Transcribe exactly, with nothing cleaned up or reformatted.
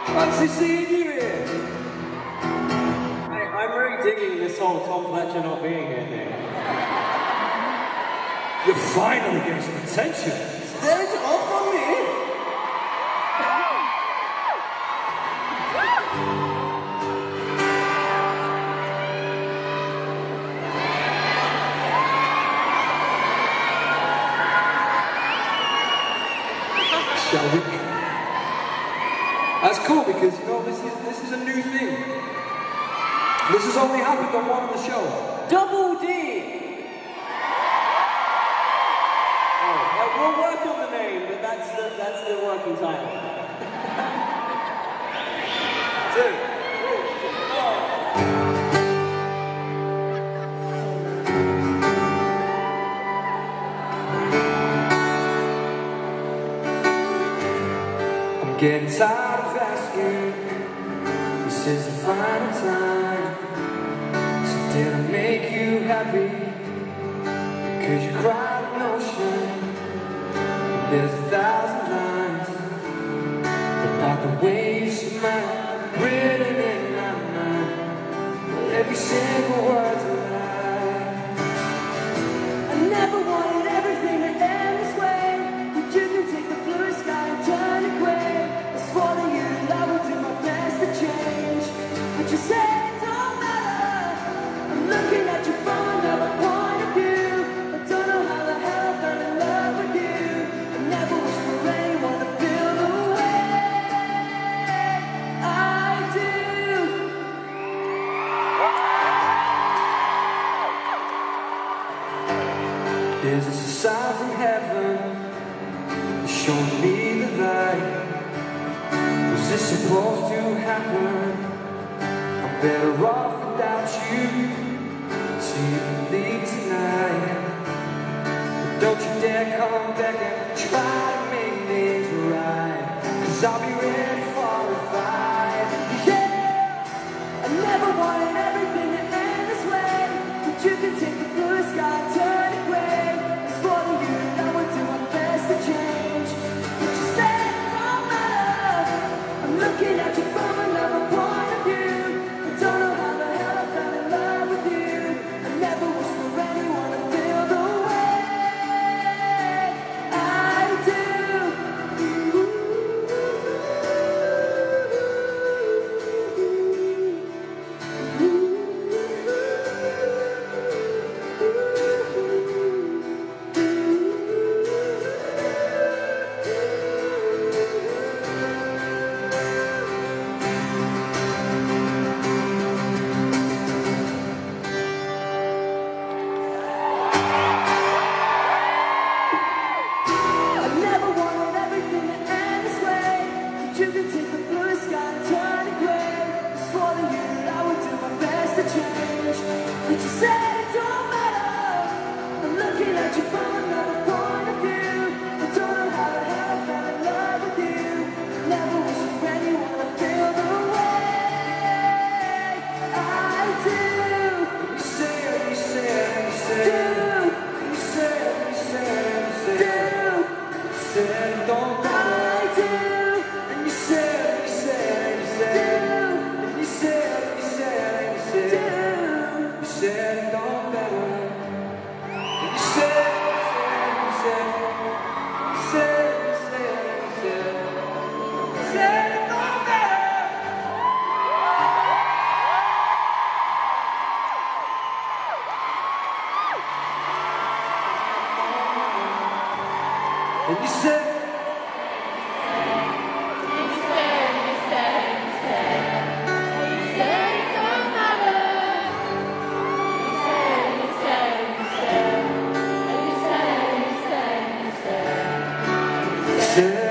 Fancy seeing you here. Hey, I'm really digging this whole Tom Fletcher not being here thing. You're finally getting some attention. Staring it off on me. Shall we? That's cool because, you know, this is this is a new thing. This has only happened on one of the shows. Double D! Oh, like, we'll work on the name, but that's the, that's the working title. Two, three, four. I'm getting tired of asking. This is the final time. So did I make you happy? Could you cry an ocean? There's a thousand lines about the way you smile, written in my mind. Every single word's a lie. I never wanted everything to end this way, but you can take the blue sky and turn it gray. I swore that you'd love and do my best to change, but you say it don't matter. I'm looking at you from another point of view. I don't know how the hell I fell in love with you. I never wish for anyone to feel the way I do. Is this a sign from heaven showing me the light? Was this supposed to happen? I'm better off without you, so you can leave tonight. But don't you dare come back and try to make things right, 'cause I'll be ready for a fight. Yeah, I never wanted everything to end this way, but you can take the blue sky and turn it gray. I swore to you and I would do my best to change, but you said it don't matter. I'm looking at you from another point of view. I don't know how the hell I fell in love with you. I never wish for anyone to feel the way I do. I never wanted everything to end this way, but you can take the blue sky and turn it gray. I swore to you that I would do my best to change, but you said it don't matter. I'm looking at you from another point of view. I don't know how the hell I fell in love with you. Never wish for anyone to feel the way I do. You say it, you say it, you say it. Do, You say it, you say it, you say it. do, You say it don't matter. I do. And you say it, you say it, you say it. And you say it, you say it, you say it. You say it don't matter. And you say it, you say it, you say it. You say it, you say it, you say it. You say it don't matter. And you say it. Say